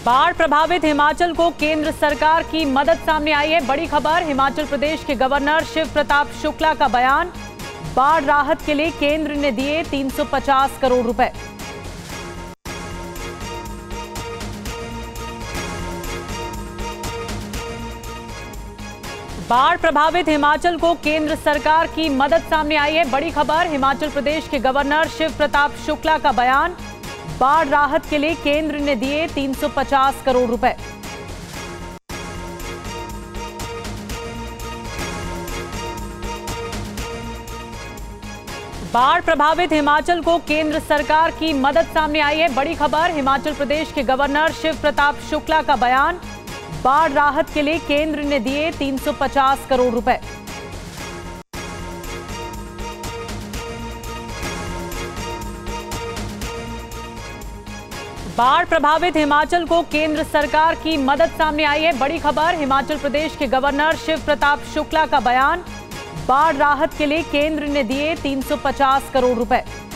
बाढ़ प्रभावित हिमाचल को केंद्र सरकार की मदद सामने आई है। बड़ी खबर, हिमाचल प्रदेश के गवर्नर शिव प्रताप शुक्ला का बयान। बाढ़ राहत के लिए केंद्र ने दिए 350 करोड़ रुपए। बाढ़ प्रभावित हिमाचल को केंद्र सरकार की मदद सामने आई है। बड़ी खबर, हिमाचल प्रदेश के गवर्नर शिव प्रताप शुक्ला का बयान। बाढ़ राहत के लिए केंद्र ने दिए 350 करोड़ रुपए। बाढ़ प्रभावित हिमाचल को केंद्र सरकार की मदद सामने आई है। बड़ी खबर, हिमाचल प्रदेश के गवर्नर शिव प्रताप शुक्ला का बयान। बाढ़ राहत के लिए केंद्र ने दिए 350 करोड़ रुपए। बाढ़ प्रभावित हिमाचल को केंद्र सरकार की मदद सामने आई है। बड़ी खबर, हिमाचल प्रदेश के गवर्नर शिव प्रताप शुक्ला का बयान। बाढ़ राहत के लिए केंद्र ने दिए 350 करोड़ रुपए।